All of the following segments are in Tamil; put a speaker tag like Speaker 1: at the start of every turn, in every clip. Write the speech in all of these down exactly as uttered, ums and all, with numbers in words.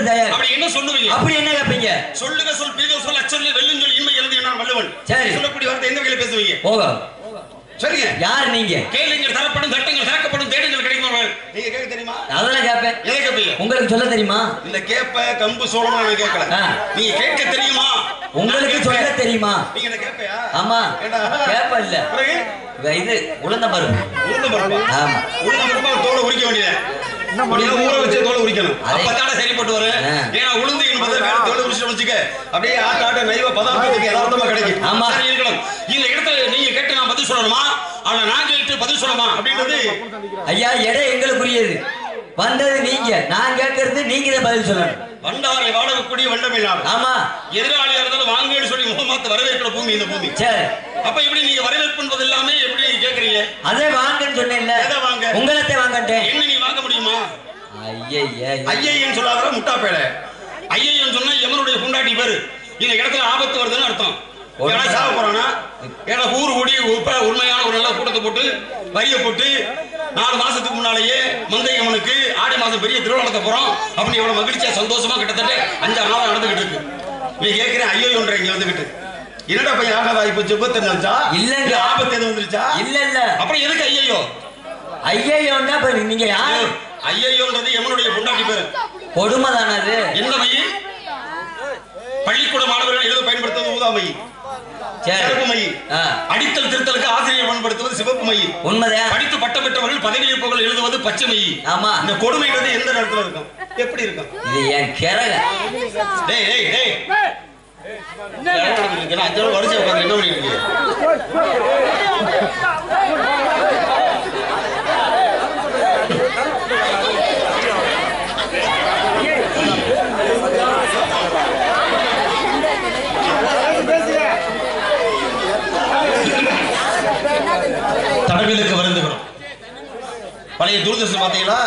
Speaker 1: தயார்.
Speaker 2: அப்படி என்ன சொல்லுவீங்க?
Speaker 1: அப்படி என்ன கேப்பீங்க?
Speaker 2: சொல்லுங்க சொல் பிரிதல் சொல் அச்சொல்லி வெல்லும் சொல் இன்மை எழுதி நான் வள்ளுவன்.
Speaker 1: சரி.
Speaker 2: சொல்லக்கூடிய வார்த்தை எந்த வகையில பேசுவீங்க?
Speaker 1: போக.
Speaker 2: சரிங்க.
Speaker 1: யார் நீங்க?
Speaker 2: கேளுங்கள் தரப்படும் தட்டுங்கள் திறக்கப்படும் தேடுங்கள் கிடைக்குமார்கள். நீங்க கேட்க தெரியுமா?
Speaker 1: அதெல்லாம் கேப்பேன்.
Speaker 2: எதை கேப்பீங்க?
Speaker 1: உங்களுக்கு சொல்ல தெரியுமா?
Speaker 2: இந்த கேப்ப கம்பு சோளமா நான் கேட்கல. நீங்க கேட்க தெரியுமா?
Speaker 1: உங்களுக்கு சொல்ல தெரியுமா?
Speaker 2: நீங்க என்ன கேப்பையா?
Speaker 1: ஆமா. கேப்ப இல்ல. இது உளுந்த பருப்பு.
Speaker 2: உளுந்த பருப்பு.
Speaker 1: ஆமா.
Speaker 2: உளுந்த பருப்பு தோலை உரிக்க வேண்டியது. அப்படியே ஊற வச்சு தோலை உரிக்கணும். அப்பதானே சரிப்பட்டு வரும். ஏன்னா உளுந்து என்பது வேற தோலை உரிச்சு வச்சுக்க அப்படியே ஆட்ட ஆட்ட நைவ பதார்த்தத்துக்கு யதார்த்தமா கிடைக்கும்.
Speaker 1: ஆமா.
Speaker 2: சரி இருக்கணும். இந்த இடத்துல நீங்க கேட்டு நான் பதில் சொல்லணுமா? ஆனா நான் கேட்டு பதில் சொல்லணுமா அப்படின்றது
Speaker 1: ஐயா எடை எங்களுக்குரியது. வந்தது நீங்க, நான் கேட்கறது நீங்க தான் பதில் சொல்லணும்.
Speaker 2: வண்டாரை வாழக்கூடிய வண்டமை நாடு.
Speaker 1: ஆமா.
Speaker 2: எதிராளியா இருந்தாலும் வாங்கன்னு சொல்லி முகமாத்த வரவேற்கிற பூமி இந்த பூமி.
Speaker 1: சரி.
Speaker 2: அப்ப இப்படி நீங்க வரவேற்பு என்பது எல்லாமே எப்படி கேக்குறீங்க?
Speaker 1: அதே வாங்கன்னு சொன்னேன்ல.
Speaker 2: எதை வாங்க?
Speaker 1: உங்களத்தை வாங்கட்டேன்.
Speaker 2: என்ன நீ வாங்க முடியுமா?
Speaker 1: ஐயய்யா.
Speaker 2: ஐயையன்னு சொல்லாத முட்டா பேட. ஐயையன்னு சொன்னா எவனுடைய பொண்டாட்டி பேரு. இந்த இடத்துல ஆபத்து வருதுன்னு அர்த்தம். ஏன்னா சாவ போறானா? ஏன்னா ஊர் கூடி உண்மையான ஒரு நல்ல கூட்டத்தை போட்டு வரிய போட்டு நாலு மாசத்துக்கு முன்னாலேயே மந்தை அவனுக்கு ஆடி மாசம் பெரிய திருவிழா போறோம் அப்படின்னு எவ்வளவு மகிழ்ச்சியா சந்தோஷமா கிட்டத்தட்ட அஞ்சாறு நாள் நடந்துகிட்டு இருக்கு. நீ கேட்கிறேன் ஐயோன்ற இங்க வந்துகிட்டு என்னடா பையன் ஆகாத ஆயிப்போச்சு விபத்து வந்துச்சா?
Speaker 1: இல்லங்க.
Speaker 2: ஆபத்து எதுவும் வந்துருச்சா?
Speaker 1: இல்ல இல்ல.
Speaker 2: அப்புறம் எதுக்கு ஐயோ?
Speaker 1: ஐயோன்னா நீங்க யாரு?
Speaker 2: ஐயோன்றது எவனுடைய பொண்டாட்டி பேரு.
Speaker 1: கொடுமை தானே அது.
Speaker 2: என்ன மை? பள்ளிக்கூட மாணவர்கள் எழுத பயன்படுத்துவது ஊதா மை. சிவப்பு மை. அடித்தல் திருத்தலுக்கு ஆசிரியர் பயன்படுத்துவது சிவப்பு மை. உண்மைதான். படித்து பட்டம் பெற்றவர்கள் பதவி இருப்பவர்கள் எழுதுவது பச்சை மை. ஆமா. இந்த கொடுமைன்றது எந்த நேரத்துல இருக்கும்? எப்படி இருக்கும்?
Speaker 1: இது என் கிரக.
Speaker 2: டேய் டேய் டேய். என்ன நடக்குது? நான் அஞ்சு வருஷம் உட்கார்ந்து என்ன பண்ணிட்டு இருக்கீங்க? தடவிலுக்கு வருந்துகிறோம். பழைய தூர்தர்ஷன் பாத்தீங்களா?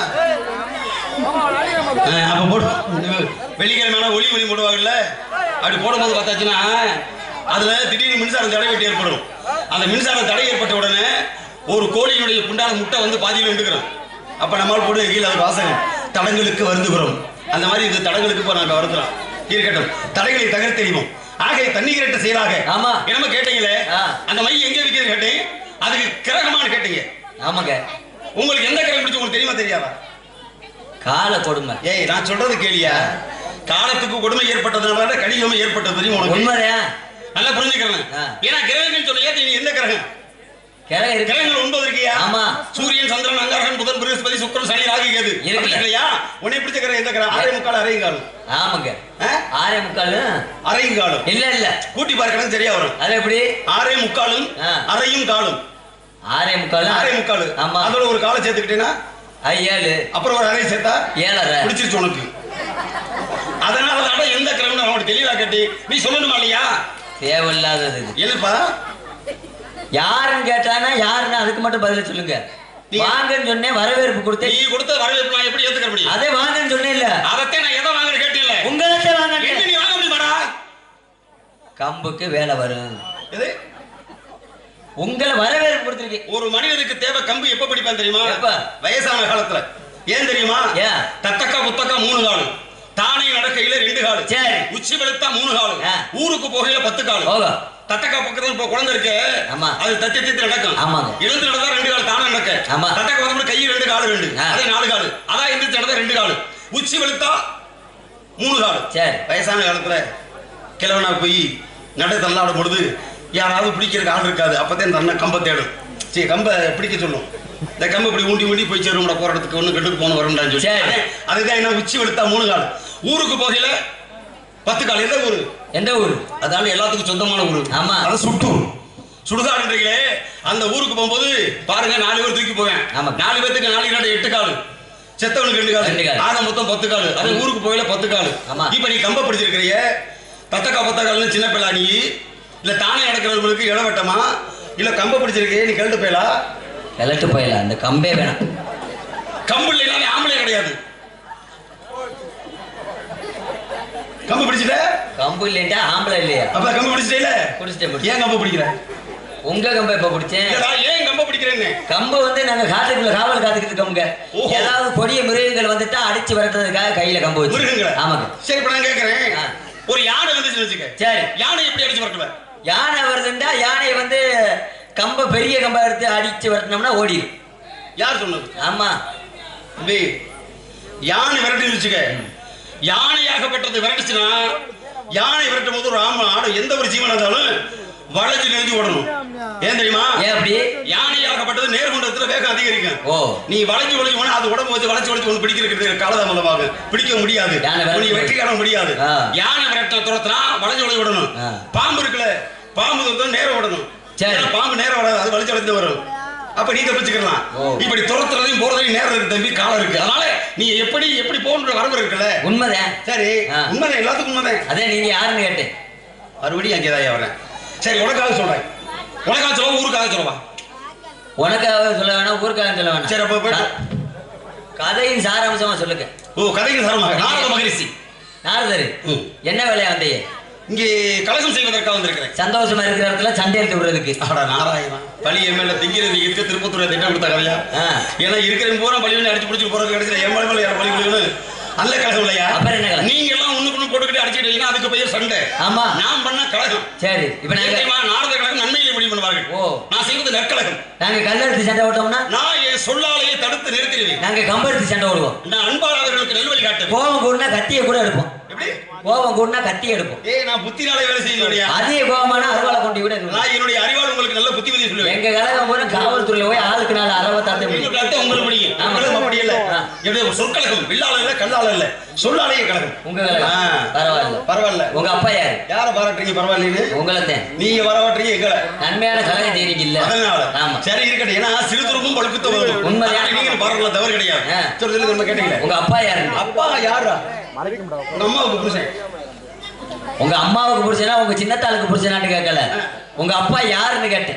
Speaker 2: அப்ப போடு வெள்ளிக்கிழமை ஒளி ஒளி போடுவாங்கல்ல, அப்படி போடும்போது பார்த்தாச்சுன்னா அதுல திடீர்னு மின்சாரம் தடை வெட்டி ஏற்படும். அந்த மின்சாரம் தடை ஏற்பட்ட உடனே ஒரு கோழியினுடைய புண்டான முட்டை வந்து பாதியில் விட்டுக்கிறோம். அப்ப நம்மால் போடு கீழே அது வாசகம் தடங்களுக்கு வருந்துகிறோம். அந்த மாதிரி இந்த தடங்களுக்கு இப்ப நாங்க வருந்துறோம். இருக்கட்டும், தடைகளை தகர்த்தெறிவோம். ஆகை தண்ணீரட்ட செயலாக. ஆமா. என்னமோ கேட்டீங்களே, அந்த மை எங்க விற்கிறது கேட்டேன். அதுக்கு கிரகமானு கேட்டீங்க. ஆமாங்க. உங்களுக்கு எந்த கிரகம் பிடிச்சு உங்களுக்கு தெரியுமா தெரியாதா? கால கொடுமை. ஏய் நான் சொல்றது கேளியா? காலத்துக்கு கொடுமை ஏற்பட்டதுனால கலியுகம் ஏற்பட்டது தெரியும் உனக்கு? உண்மையா? நல்லா புரிஞ்சுக்கிறேன். ஏன்னா கிரகங்கள் சொன்னியா நீ எந்த கிரகம்? கிரகம் இருக்கு. கிரகங்கள் ஒன்பது இருக்கியா? ஆமா. சூரியன், சந்திரன், அங்காரகன், புதன், bृहस्पति, சுக்கிரன், சனி, ராகு, கேது இல்லையா? உன்னை பிடிச்ச கிரகம் எந்த கிரகம்? ஆறே முக்கால் அரைங்காலும். ஆமாங்க. ஆறே முக்காலும் அரைங்காலும். இல்ல இல்ல கூட்டி பார்க்கணும் சரியா வரும். அது எப்படி? ஆறே முக்காலும் அரையும் காலும். ஆறே முக்காலும் ஆறே முக்காலு. ஆமா. அதோட ஒரு காலை சேர்த்துக்கிட்டேன்னா ஏழு. அப்புறம் ஒரு அரை சேர்த்தா ஏழரை. பிடிச்சிருச்சு உனக்கு. அதனால தான் எந்த கிரகம் அவனுக்கு தெளிவா கேட்டி நீ சொல்லணுமா இல்லையா? தேவையில்லாதது. எதுப்பா? யாருன்னு கேட்டானா யாருன்னு அதுக்கு மட்டும் பதில சொல்லுங்க. வாங்கன்னு சொன்னேன், வரவேற்பு கொடுத்தேன். நீ கொடுத்த வரவேற்பு நான் எப்படி ஏத்துக்க முடியும்? அதே வாங்கன்னு சொன்னேன் இல்ல. அதத்தே நான் எதை வாங்கன்னு கேட்டேன்ல. உங்களே வாங்க. என்ன நீ வாங்க முடியுமாடா? கம்புக்கு வேலை வரும். எது? உங்களை வரவேற்பு கொடுத்திருக்கேன். ஒரு மனிதனுக்கு தேவை கம்பு எப்ப பிடிப்பான் தெரியுமா? வயசான காலத்துல. ஏன் தெரியுமா? தத்தக்கா புத்தக்கா மூணு காலு, தானே நடக்கையில ரெண்டு காலு, சரி உச்சி வெளுத்தா மூணு காலு, ஊருக்கு போகையில பத்து காலு. தத்தக்கா பக்கத்துல இப்ப குழந்தை இருக்கு, அது தத்தி தத்தி நடக்கும். எழுந்து நடந்தா ரெண்டு காலு தானே நடக்க. தத்தக்கா வந்து கை ரெண்டு காலு ரெண்டு, அதே நாலு காலு. அதான் எழுந்து நடந்தா ரெண்டு காலு, உச்சி வெளுத்தா மூணு காலு. சரி வயசான காலத்துல கிழவனா போய் நட தள்ளாடும் பொழுது யாராவது பிடிக்கிறதுக்கு ஆள் இருக்காது. அப்பதான் தன்னை கம்பை தேடும். சரி கம்பை பிடிக்க சொல்லும். இந்த கம்பை இப்படி ஊண்டி ஊண்டி போய் சேரும்டா போறதுக்கு ஒண்ணு கெட்டுக்கு போன வரும்டான்னு சொல்லி அதுதான் என்ன உச்சி வெளுத்தா மூணு கால். ஊருக்கு போகையில பத்து கால். எந்த ஊரு? எந்த ஊரு? அதான எல்லாத்துக்கும் சொந்தமான ஊரு. ஆமா. அது சுட்டூர். சுடுகாடுன்றீங்களே அந்த ஊருக்கு போகும்போது பாருங்க நாலு பேர் தூக்கி போவேன். நாலு பேருக்கு நாலு காடு எட்டு காலு, செத்தவனுக்கு ரெண்டு காலு, ஆக மொத்தம் பத்து காலு. அது ஊருக்கு போகையில பத்து காலு. இப்ப நீ கம்பை பிடிச்சிருக்கிறிய தத்தக்கா பத்த கால்னு சின்ன பிள்ளை நீ இல்ல தானே நடக்கிறவங்களுக்கு இளவட்டமா இல்ல கம்பை பிடிச்சிருக்கே நீ கழட்டு போயலா? கழட்டு போயலா? அந்த கம்பே வேணாம். கம்பு இல்லைனாலே ஆம்பளை கிடையாது. கம்பு பிடிச்சிட்ட? கம்பு இல்லையா ஆம்பளை இல்லையா? அப்ப கம்பு பிடிச்சிட்டே? பிடிச்சிட்டேன். ஏன் கம்பு பிடிக்கிற?
Speaker 1: உங்க கம்பை இப்ப பிடிச்சேன்.
Speaker 2: ஏன் கம்ப பிடிக்கிறேன்னு?
Speaker 1: கம்பை வந்து நாங்க காட்டுக்குள்ள காவல் காத்துக்கிட்டு இருக்கோங்க. ஏதாவது கொடிய மிருகங்கள் வந்துட்டா அடிச்சு வரதுக்காக கையில கம்பு வச்சு.
Speaker 2: மிருகங்கள்?
Speaker 1: ஆமாங்க.
Speaker 2: சரி இப்ப நான் கேட்கிறேன், ஒரு யானை வந்துச்சு வச்சுக்க.
Speaker 1: சரி,
Speaker 2: யானை எப்படி அடிச்சு வரட்டுவேன்?
Speaker 1: யானை வருதுன்னா யானையை வந்து கம்ப பெரிய கம்பா எடுத்து அடிச்சு வரட்டினோம்னா ஓடிடும்.
Speaker 2: யார் சொன்னது?
Speaker 1: ஆமா,
Speaker 2: யானை விரட்டி வச்சுக்க. யானையாகப்பட்டது விரட்டுச்சுன்னா யானை விரட்டும் போது ஒரு ஆமா ஆடு எந்த ஒரு ஜீவன் இருந்தாலும் வளைஞ்சு நெஞ்சு ஓடணும். ஏன் தெரியுமா? ஏன் அப்படி? யானையாகப்பட்டது நேர்கொண்டத்துல வேகம் அதிகரிக்கும். ஓ, நீ வளைஞ்சு வளைஞ்சு போனா அது உடம்பு வச்சு வளைச்சு வளைச்சு ஒன்று பிடிக்கிறது காலதாமதமாக பிடிக்க முடியாது, வெற்றி காண முடியாது. யானை விரட்ட துரத்துனா வளைஞ்சு வளைஞ்சு விடணும். பாம்பு இருக்குல்ல, பாம்பு நேரம் விடணும். பாம்பு நேரம் வராது, அது வளைச்சு வளைச்சு வரும். அப்ப நீ தப்பிச்சுக்கலாம். இப்படி துரத்துறதையும் போறதையும் நேரம் இருக்கு தம்பி, காலம் இருக்கு. அதனால நீ எப்படி எப்படி போன்ற வரவு இருக்குல்ல. உண்மைதான். சரி, உண்மைதான், எல்லாத்துக்கும் உண்மைதான். அதே நீங்க யாருன்னு கேட்டேன், மறுபடியும் அங்கேதான் வரேன். சரி, உனக்காக சொல்றேன். உனக்காக சொல்ல ஊருக்காக சொல்லவா? உனக்காக சொல்ல வேணாம், ஊருக்காக சொல்ல வேணாம். சரி, அப்ப கதையின் சாராம்சமா சொல்லுங்க. ஓ, கதையின் சாரமாக. நாரத மகரிஷி. நாரதரு என்ன வேலையா வந்தீங்க? இங்கே கலகம் செய்வதற்காக வந்திருக்கிறேன். சந்தோஷமா இருக்கிற இடத்துல சண்டை எடுத்து விடுறதுக்கு. ஆடா நாராயணா, பழி எம்எல்ஏ திங்கிறது இருக்க திருப்பத்தூர் திட்டம் கொடுத்த கதையா? ஏன்னா இருக்கிற பூரா பழி அடிச்சு பிடிச்சிட்டு போறது கிடைச்சல எம்எல்ஏ மேல யார் பழி விழுகணும்? அல்ல கலகம் இல்லையா? அப்புறம் என்ன கலகம்? நீங்க எல்லாம் ஒண்ணுக்கு ஒண்ணு போட்டுக்கிட்டு அடிச்சுட்டு அதுக்கு பெயர் சண்டை. ஆமா, நான் பண்ண கலகம். சரி, இப்ப நாங்க நாரத கலகம் நன்மையிலே முடிவு பண்ணுவார்கள். ஓ, நான் செய்வது நற்கலகம். நாங்க கல்லெடுத்து சண்டை ஓட்டோம்னா நான் என் சொல்லாலேயே தடுத்து நிறுத்திடுவேன். நாங்க கம்பெடுத்து சண்டை ஓடுவோம். நான் அன்பாளர்களுக்கு நல்வழி காட்டுவேன். கோபம் கூடனா கத்தியை கூட எடுப்போம். எப்படி கோபம் கூடனா கத்தி எடுப்போம். ஏய், நான் புத்தினாலே வேலை செய்யலையா? அதே கோபமான அறுவாளை கொண்டு விட. நான் என்னுடைய அறிவால் உங்களுக்கு நல்ல புத்திமதி சொல்லுவேன். எங்க கலகம் போற காவல்துறையில போய் ஆளுக்கு நாலு அறுபத்தாறு உங்களுக்கு பிடிக்கும். நம்ம முடியல. எப்படி சொற்கலகம், வில்லால இல்ல கல்லால இல்ல, சொல்லாலேயே கலகம். உங்க கலகம் பரவாயில்ல பரவாயில்ல. உங்க அப்பா யாரு? யார பாராட்டுறீங்க? பரவாயில்லைன்னு உங்களை தான் நீங்க பாராட்டுறீங்க. எங்களை நன்மையான கலகம் செய்றீங்க இல்ல, அதனால. ஆமா, சரி இருக்கட்டும். ஏன்னா சிறுதுருப்பும் பழுப்புத்த வரும். உண்மையா நீங்க பாராட்டலாம், தவறு கிடையாது. சரி சொல்லி நம்ம கேட்டீங்க. உங்க அப்பா யாரு? அப்பா யாரா? உங்க அம்மாவுக்கு புருஷன். உங்க அம்மாவுக்கு புருஷனா உங்க சின்னத்தாளுக்கு புருஷனான்னு கேட்கல, உங்க அப்பா யாருன்னு கேட்டேன்.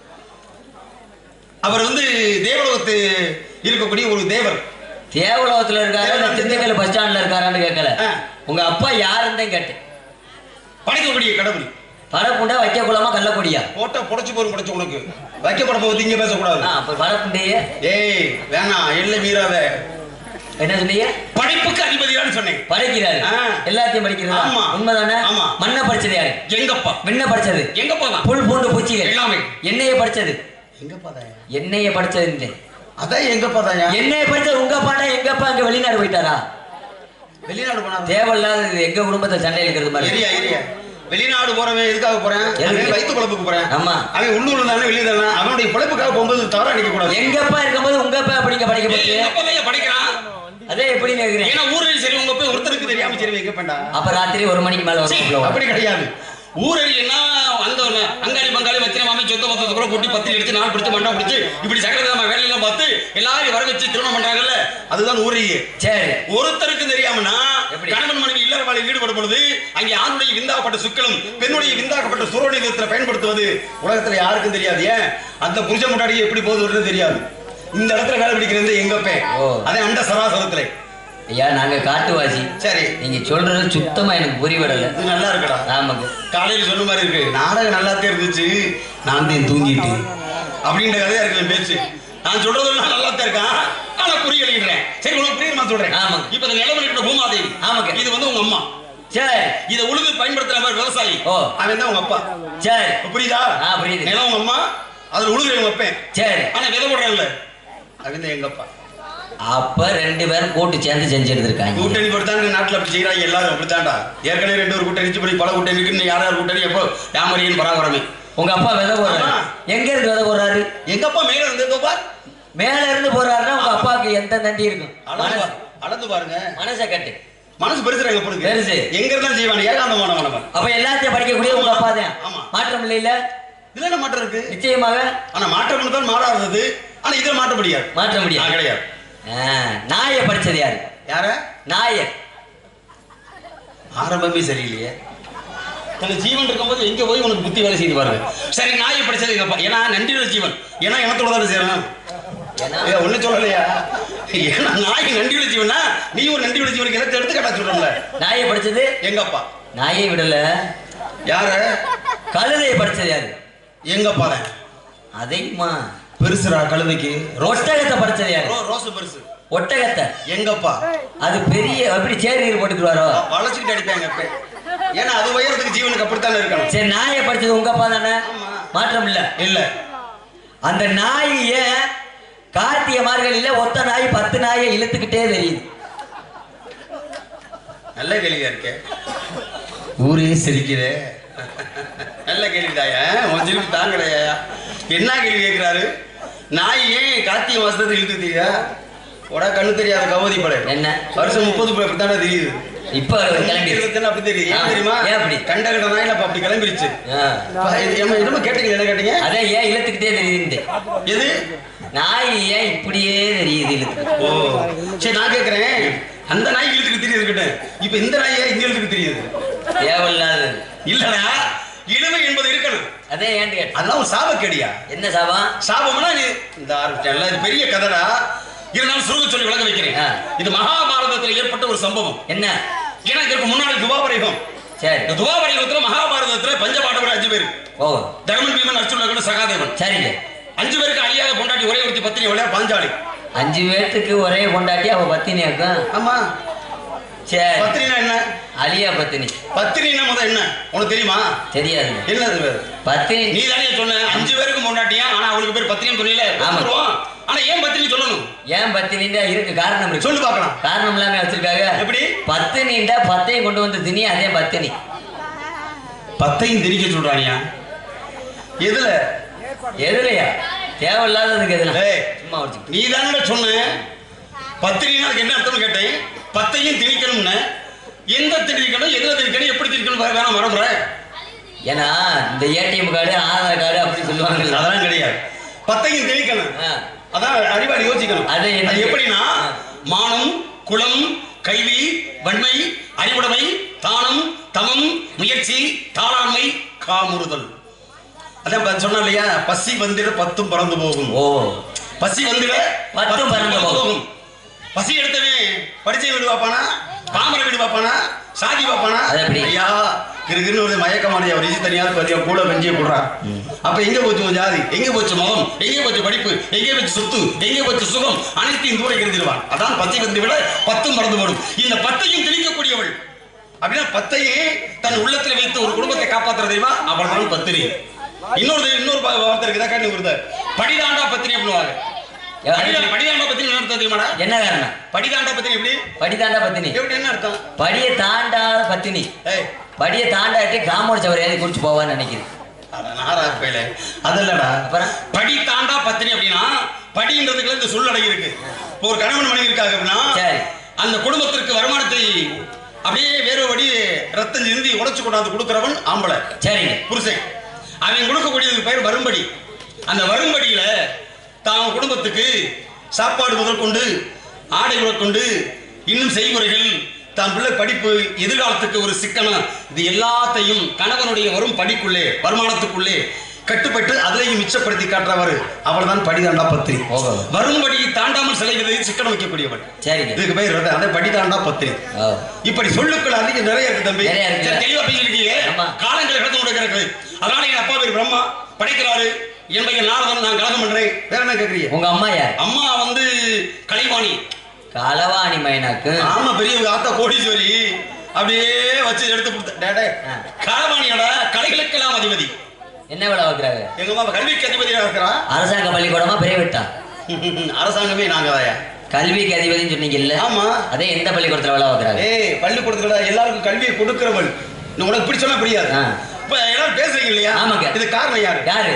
Speaker 2: அவர் வந்து தேவலோகத்து இருக்கக்கூடிய ஒரு தேவர். தேவலோகத்துல இருக்காரு, திண்டுக்கல் பஸ் ஸ்டாண்ட்ல இருக்காரான்னு கேட்கல, உங்க அப்பா யாருன்னு தான் கேட்டேன். படைக்கக்கூடிய கடவுள். பரப்புண்டா வைக்க கூடாமா கள்ளக்கூடியா? போட்ட புடைச்சு போரும் புடைச்சு உனக்கு வைக்கப்பட போகுது, இங்க பேசக்கூடாது. பரப்புண்டையே ஏய் வேணாம், எல்லை மீறாத. என்ன சொன்னீங்க? படிப்புக்கு அதிபதியான்னு சொன்னேன். படிக்கிறாரு, எல்லாத்தையும் படிக்கிறாரு. ஆமா, உண்மைதானே? ஆமா. மண்ணை படிச்சது யாரு? எங்கப்பா. விண்ணை படிச்சது எங்கப்பா தான். புல் பூண்டு பூச்சிகள் எல்லாமே. என்னைய படிச்சது எங்கப்பா தான். என்னைய படிச்சது அதான் எங்கப்பா தான். என்னைய படிச்சது உங்க பாட்டா. எங்கப்பா அங்க வெளிநாடு போயிட்டாரா? வெளிநாடு போனா தேவையில்லாத எங்க குடும்பத்தை சண்டை இருக்கிறது மாதிரி. ஏரியா ஏரியா வெளிநாடு போறவன் எதுக்காக போறேன்? வயிற்று குழப்புக்கு போறேன். ஆமா, அவன் உள்ளூர்ல தானே வெளியே தானே, அவனுடைய பிழைப்புக்காக போகும்போது தவறா நிக்க கூடாது. எங்கப்பா இருக்கும்போது உங்கப்பா அப்படிங்க படிக்க போய் படிக்கிறான். அதே எப்படி கேக்குறேன்? ஏன்னா ஊரில் சரி உங்க போய் ஒருத்தருக்கு தெரியாம சரி எங்க பண்ணா அப்ப ராத்திரி ஒரு மணிக்கு மேல வரும். அப்படி கிடையாது. ஊரில் என்ன அந்த அங்காளி பங்காளி வச்சின மாமி சொத்த மொத்தத்தை கூட கூட்டி பத்தி எடுத்து நாள் பிடிச்சு மண்டா பிடிச்சு இப்படி சக்கரதாம வேலையெல்லாம் பார்த்து எல்லாரும் வர வச்சு திருமணம் பண்றாங்கல்ல, அதுதான் ஊரையே. சரி, ஒருத்தருக்கு தெரியாமனா கணவன் மனைவி இல்லற வாழ்வில் ஈடுபடும் பொழுது அங்கே ஆணுடைய விந்தாக்கப்பட்ட சுக்களும் பெண்ணுடைய விந்தாக்கப்பட்ட சுரோனிதத்தில் பயன்படுத்துவது உலகத்துல யாருக்கும் தெரியாது. ஏன் அந்த புருஷ முன்னாடியே எப்படி போகுதுன்னு தெரியாது. இந்த இடத்துல வேலை பிடிக்கிறது எங்கப்பே. அதே அண்ட சராசரத்துல. ஐயா நாங்க காட்டுவாசி. சரி, நீங்க சொல்றது சுத்தமா எனக்கு புரியவிடல. இது நல்லா இருக்குடா. ஆமாங்க, காலையில சொன்ன மாதிரி இருக்கு. நாடகம் நல்லாத்தே இருந்துச்சு, நான் தான் தூங்கிட்டு அப்படின்ற கதையா இருக்கு பேச்சு. நான் சொல்றது நல்லாத்தே இருக்கான், ஆனா புரியலைன்றேன். சரி, உனக்கு புரியுமா சொல்றேன். ஆமாங்க. இப்ப இந்த நிலமணியோட பூமாதேவி. ஆமாங்க, இது வந்து உங்க அம்மா. சரி, இதை உழுது பயன்படுத்துற மாதிரி விவசாயி. ஓ, அவன் தான் உங்க அப்பா. சரி, புரியுதா? புரியுது. நிலம் உங்க அம்மா, அதுல உழுகுற உங்க அப்பேன். சரி, ஆனா விதை போடுறாங்கல்ல, அவன் எங்கப்பா. அப்ப ரெண்டு பேரும் கூட்டு சேர்ந்து செஞ்சிருந்திருக்காங்க. கூட்டணி போட்டுதான் நாட்டுல அப்படி செய்யறாங்க. எல்லாரும் அப்படித்தான்டா. ஏற்கனவே ரெண்டு ஒரு கூட்டணி படி பல கூட்டணி இருக்கு. யார் யார் கூட்டணி எப்போ யாமரியின் பராபரமே. உங்க அப்பா விதை போடுறாரு. எங்க இருந்து விதை போடுறாரு? எங்க அப்பா மேல இருந்து பார். மேல இருந்து போறாருன்னா உங்க அப்பாவுக்கு எந்த நன்றி இருக்கும்? அளந்து பாருங்க. மனசை கட்டு. மனசு பெருசுறாங்க பொழுது பெருசு. எங்க இருந்தாலும் செய்வாங்க. ஏகாந்தமான மனவன். அப்ப எல்லாத்தையும் படிக்கக்கூடிய உங்க அப்பா தான். ஆமா, மாற்றம் இல்லை. இல்ல இதுல என்ன மாற்றம் இருக்கு? நிச்சயமாக. ஆனா மாற்றம் தான் மாறாதது. ஆனா இதுல மாற்ற முடியாது. மாற்ற முடியாது கிடையாது. நாய படிச்சது யாரு? யார? நாய. ஆரம்பமே சரியில்லையே. தன்னை ஜீவன் இருக்கும்போது எங்க போய் உனக்கு புத்தி வேலை செய்து பாருங்க. சரி, நாயை படிச்சது எங்கப்பா. ஏன்னா நன்றியுள்ள ஜீவன். ஏன்னா இனத்தோட தானே செய்யணும். ஒண்ணு சொல்லலையா? ஏன்னா நாய் நன்றியுள்ள ஜீவனா, நீ ஒரு நன்றியுள்ள ஜீவனுக்கு எதை எடுத்து கேட்டா சொல்றல. நாயை படிச்சது எங்கப்பா. நாயை விடல. யார? கழுதையை படிச்சது யாரு? எங்கப்பா தான்
Speaker 1: அதையுமா
Speaker 2: பெருசுடா கழுதைக்கு.
Speaker 1: ஒட்டகத்தை படைச்சது யாரு?
Speaker 2: ரோஸ் பெருசு.
Speaker 1: ஒட்டகத்தை
Speaker 2: எங்கப்பா
Speaker 1: அது பெரிய அப்படி சேரி நீர் போட்டுக்குவாரோ
Speaker 2: வளைச்சிட்டு அடிப்பாங்க. ஏன்னா அது உயரத்துக்கு ஜீவனுக்கு அப்படித்தானே இருக்கணும்.
Speaker 1: சரி நாயை படிச்சது உங்க அப்பா தானே? மாற்றம் இல்ல
Speaker 2: இல்ல.
Speaker 1: அந்த நாய் ஏன் கார்த்திகை மார்கழியில ஒத்த நாய் பத்து நாயை இழுத்துக்கிட்டே தெரியுது?
Speaker 2: நல்ல கேள்வியா இருக்கே. ஊரே சிரிக்குதே. நல்ல கேள்விதாயா. உன் திருப்பி தாங்கலையா? என்ன கேள்வி கேட்கிறாரு? நாய் ஏன் கார்த்திகை மாசத்துல இழுத்து தெரியா? உடா கண்ணு தெரியாத கவதி படை என்ன வருஷம் முப்பது அப்படித்தானே தெரியுது. இப்ப கிளம்பி அப்படி தெரியுது. ஏன் தெரியுமா? ஏன் அப்படி கண்ட கண்ட நாயில அப்படி கிளம்பிருச்சு. என்னமோ கேட்டீங்க. என்ன கேட்டீங்க? அதே ஏன் இழுத்துக்கிட்டே தெரியுது? எது நாய் ஏன் இப்படியே தெரியுது இழுத்து? ஓ சரி நான் கேட்கிறேன். அந்த நாய் இழுத்துக்கு தெரியுது இருக்கட்டும். இப்ப இந்த நாய் ஏன் இங்க இழுத்துக்கு தெரியுது? தேவையில்லாது இல்லடா. இழுவை என்பது இருக்கணும். அதே ஏன் அதெல்லாம் ஒரு சாபக்கேடியா? என்ன சாபம்? சாபம்னா இந்த ஆரம்பிச்சல இது பெரிய கதைடா. இருந்தாலும் சுருங்க சொல்லி விளக்க வைக்கிறேன். இது மகாபாரதத்தில் ஏற்பட்ட ஒரு சம்பவம். என்ன? ஏன்னா இதற்கு முன்னாடி துவாபரயுகம். சரி இந்த துவாபரயுகத்துல மகாபாரதத்துல பஞ்சபாண்டவர் அஞ்சு பேர். ஓ தர்மன் பீமன் அர்ஜுனன் சகாதேவன். சரிங்க. அஞ்சு பேருக்கு அழியாத பொண்டாட்டி ஒரே ஒருத்தி பத்தினி விளையா பாஞ்சாலி. அஞ்சு பேருக்கு ஒரே பொண்டாட்டி அவ பத்தினி இருக்கும். ஆமா சரி பத்தினினா என்ன? அழியா பத்தினி. பத்தினினா முத என்ன உனக்கு தெரியுமா? தெரியாது. என்னது பத்தினி? நீ தானே சொன்ன அஞ்சு பேருக்கு பொண்டாட்டியா. ஆனா அவளுக்கு பேர் பத்தினின்னு சொன்னீல. ஆமா. ஆனா ஏன் பத்தினி சொல்லணும்? ஏன் பத்தினிண்டா இருக்கு காரணம் இருக்கு. சொல்லு பார்க்கலாம். காரணம் இல்லாம வச்சிருக்காங்க. எப்படி? பத்தினிண்டா பத்தையும் கொண்டு வந்து தினி அதே பத்தினி. பத்தையும் திரிக்க சொல்றானியா? எதுல? எதுலையா? தேவையில்லாததுக்கு எதுல? சும்மா வச்சு நீ தானே சொன்ன பத்திரினா என்ன அர்த்தம் கேட்டேன். பத்தையும் திணிக்கணும்னு எந்த திணிக்கணும் எதுல திணிக்கணும் எப்படி திணிக்கணும் வேணாம் மறந்துற. ஏன்னா இந்த ஏடிஎம் கார்டு ஆதார் கார்டு அப்படின்னு சொல்லுவாங்க. அதெல்லாம் கிடையாது. பத்தையும் திணிக்கணும். அதான் அறிவாளி யோசிக்கணும். அது எப்படின்னா மானம் குலம் கல்வி வன்மை அறிவுடைமை தானம் தமம் முயற்சி தாளாண்மை காமுறுதல். அதான் சொன்ன இல்லையா பசி வந்திட பத்தும் பறந்து போகும். ஓ பசி வந்திட பத்தும் பறந்து போகும். பசி எடுத்தவே படிச்சை வீடு பார்ப்பானா பாமர வீடு பார்ப்பானா சாதி பார்ப்பானா? ஐயா இருக்குன்னு ஒரு மயக்கமான ஒரு இஜி தனியாவது பத்தியா கூட வெஞ்சிய போடுறான். அப்ப எங்க போச்சு ஜாதி? எங்க போச்சு மதம்? எங்கே போச்சு படிப்பு? எங்கே போச்சு சொத்து? எங்கே போச்சு சுகம்? அனைத்தையும் தூர இருந்துடுவான். அதான் பச்சை வந்து விட பத்தும் மறந்து போடும். இந்த பத்தையும் திணிக்கக்கூடியவள் அப்படின்னா பத்தையே தன் உள்ளத்துல வைத்து ஒரு குடும்பத்தை காப்பாற்றுற தெரியுமா? அவள் தான் பத்திரி. இன்னொரு இன்னொரு வார்த்தை இருக்குதா காட்டி வருது படிதாண்டா பத்தினி அப்படிவாங்க. படிதாண்டா பத்தினி என்ன அர்த்தம் தெரியுமாடா? என்ன காரணம்? படிதாண்டா பத்தினி எப்படி? படிதாண்டா பத்தினி எப்படி என்ன அர்த்தம்? படியை தாண்டாத பத்தினி. படியை தாண்டாட்டி காமோட சவர் ஏறி குடிச்சு போவான்னு நினைக்கிறேன். அதல்லடா படி தாண்டா பத்தினி அப்படின்னா படின்றதுக்குள்ள இந்த சொல் அடங்கி இருக்கு. இப்போ ஒரு கணவன் மனைவி இருக்காங்க அப்படின்னா அந்த குடும்பத்திற்கு வருமானத்தை அப்படியே வேறு வழி ரத்தம் சிந்தி உடைச்சு கொண்டாந்து கொடுக்கிறவன் ஆம்பளை. சரிங்க புருஷன். அவன் கொடுக்கக்கூடியது பெயர் வரும்படி. அந்த வரும்படியில தான் குடும்பத்துக்கு சாப்பாடு முதல் கொண்டு ஆடை முதற்கொண்டு இன்னும் செய்முறைகள் தான் பிள்ளை படிப்பு எதிர்காலத்துக்கு ஒரு சிக்கனம் இது எல்லாத்தையும் கணவனுடைய வரும் படிக்குள்ளே வருமானத்துக்குள்ளே கட்டுப்பட்டு அதையும் மிச்சப்படுத்தி காட்டுறவர் அவள் தான் படிதாண்டா பத்திரி. வரும்படி தாண்டாமல் செலவிதை சிக்கனம் வைக்கக்கூடியவள். சரி இதுக்கு பேர் அதை படி தாண்டா பத்திரி. இப்படி சொல்லுக்கள் அதிக நிறைய இருக்கு தம்பி. தெளிவா பேசிருக்கீங்க. காலங்களை கடந்து கொண்டிருக்கிறது. அதனால என் அப்பா பேர் பிரம்மா படைக்கிறாரு. என்னுடைய நாரதன் நான் கலகம் பண்றேன். வேற என்ன கேக்குறீங்க? உங்க அம்மா யார்? அம்மா வந்து கலைவாணி. களவாணி மைனாக்கு. ஆமா பெரிய ஆத்தா கோடீஸ்வரி. அப்படியே வச்சு எடுத்து கொடுத்த களவாணியோட கலைகளுக்கெல்லாம் அதிபதி. என்ன வேலை வைக்கிறாங்க? எங்க அம்மா கல்விக்கு அதிபதியா இருக்கிறா. அரசாங்க பள்ளிக்கூடமா பிரைவேட்டா? அரசாங்கமே நாங்க தாயா கல்விக்கு அதிபதினு சொன்னீங்கல்ல. ஆமா அதே எந்த பள்ளிக்கூடத்துல வேலை வைக்கிறாங்க? ஏய் பள்ளிக்கூடத்துல எல்லாருக்கும் கல்வியை கொடுக்கிறவள். உனக்கு பிடிச்சோன்னா புரியாது. இப்ப எல்லாரும் பேசுறீங்க இல்லையா? ஆமாங்க. இது காரணம் யாரு? யாரு?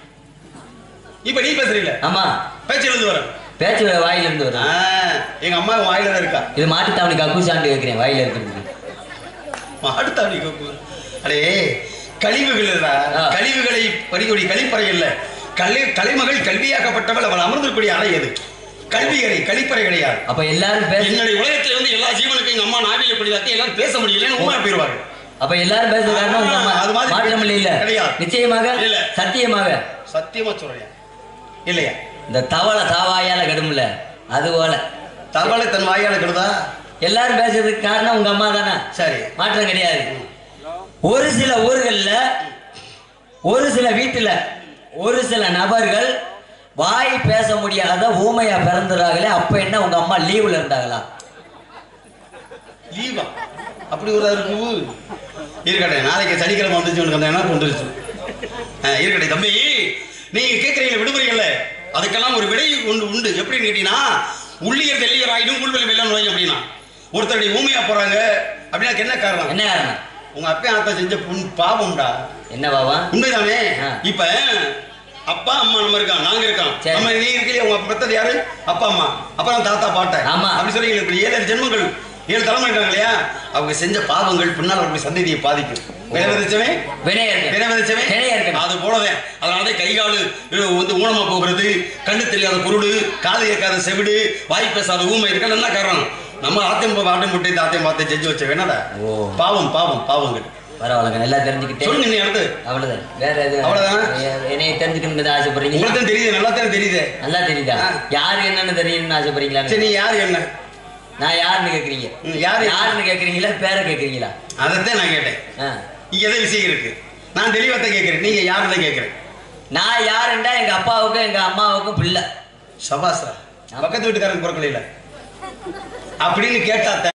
Speaker 2: இப்ப நீ பேசுறீங்க. ஆமா பேச்சுல இருந்து வர பேச்சு வாயில இருந்து வர. எங்க அம்மா வாயில தான் இருக்கா. இது மாட்டுத்தாவணி கக்கூசாண்டு கேட்கிறேன் வாயில இருக்கிறது. மாட்டுத்தாவணி கக்கூ அடே கழிவுகள் கழிவுகளை பறிகொடி கழிப்பறை இல்ல கலை கலைமகள் கல்வியாக்கப்பட்டவள் அவள் அமர்ந்திருக்கூடிய அறை அது கல்வி அறை கழிப்பறை கிடையாது. அப்ப எல்லாரும் என்னுடைய உலகத்துல வந்து எல்லா ஜீவனுக்கும் எங்க அம்மா நாவில படிதாக்கி எல்லாரும் பேச முடியலன்னு உமா போயிருவாங்க. அப்ப எல்லாரும் பேசுற காரணம் அது மாதிரி மாற்றம் இல்ல கிடையாது. நிச்சயமாக இல்ல சத்தியமாக சத்தியமா சொல்றேன் இல்லையா? இந்த தவளை தாவாயால கெடும்ல அது போல தவளை தன் வாயால கெடுதா? எல்லாரும் பேசுறதுக்கு காரணம் உங்க அம்மா தானே. சரி மாற்றம் கிடையாது. ஒரு சில ஊர்கள்ல ஒரு சில வீட்டுல
Speaker 1: ஒரு சில நபர்கள் வாய் பேச முடியாத ஊமையா பிறந்துறாங்களே, அப்ப என்ன உங்க அம்மா லீவுல இருந்தாங்களா?
Speaker 2: லீவா? அப்படி ஒரு இருக்கு இருக்கட்டே. நாளைக்கு சனிக்கிழமை வந்துச்சு உனக்கு என்ன கொண்டுருச்சு இருக்கட்டே. தம்பி நீங்க கேட்கறீங்க விடுமுறைகள்ல, அதுக்கெல்லாம் ஒரு விடை ஒன்று உண்டு. எப்படின்னு கேட்டீங்கன்னா, உள்ளியர் தெல்லியர் ஆயிடும் உள்வெளி வெள்ளம் நோய் அப்படின்னா ஒருத்தருடைய ஊமையா போறாங்க அப்படின்னா என்ன காரணம்?
Speaker 1: என்ன காரணம்?
Speaker 2: உங்க அப்பா ஆத்தா செஞ்ச புண் பாவம்டா.
Speaker 1: என்ன பாவம்?
Speaker 2: உண்மைதானே? இப்ப அப்பா அம்மா நம்ம இருக்கோம், நாங்க இருக்கோம், நம்ம நீ இருக்கீங்க. உங்க பெத்தது யாரு? அப்பா அம்மா, அப்புறம் தாத்தா பாட்டன்.
Speaker 1: ஆமா
Speaker 2: அப்படி சொல்லி இப்படி ஏழு ஜென்மங்கள் ஏழு தலைமுறை இருக்காங்க இல்லையா? அவங்க செஞ்ச பாவங்கள் பின்னால் அவருடைய சந்ததியை பாதிக்கும். அது போலவே அதனாலதான் கை காலு வந்து ஊனமா போகிறது, கண்ணு தெரியாத குருடு, காது கேட்காத செவிடு, வாய் பேசாத ஊமை இருக்க என்ன காரணம்? நம்ம ஆத்தையும் ஆட்டம் முட்டை தாத்தையும் பார்த்து செஞ்சு வச்ச வேணாடா. பாவம் பாவம் பாவங்கள்.
Speaker 1: பரவாயில்ல, நல்லா தெரிஞ்சுக்கிட்டேன்.
Speaker 2: சொல்லுங்க நீ அடுத்து.
Speaker 1: அவ்வளவுதான், வேற எதுவும்
Speaker 2: அவ்வளவுதான்.
Speaker 1: என்னைய தெரிஞ்சுக்கணும்னு ஆசைப்படுறீங்க?
Speaker 2: உங்களுக்கு தெரியுது, நல்லா தான் தெரியுது. நல்லா
Speaker 1: தெரியுதா? யாரு என்னன்னு தெரியணும்னு ஆசைப்படுறீங்களா?
Speaker 2: சரி, நீ யாரு என்ன?
Speaker 1: நான் யாருன்னு கேக்குறீங்க? யாரு யாருன்னு கேக்குறீங்களா, பேரை கேக்குறீங்களா?
Speaker 2: அதைத்தான் நான் கேட்டேன். இங்க எதை விஷயம் இருக்கு? நான் தெளிவத்தை கேட்கிறேன், நீங்க யாருன்னு கேட்கிறேன்.
Speaker 1: நான் யாருண்டா எங்க அப்பாவுக்கும் எங்க அம்மாவுக்கும் பிள்ளை.
Speaker 2: சபாசா, பக்கத்து வீட்டுக்காரங்க பொறுக்கல அப்படின்னு கேட்டா